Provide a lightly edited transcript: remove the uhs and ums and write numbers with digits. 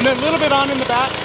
and then a little bit on in the back.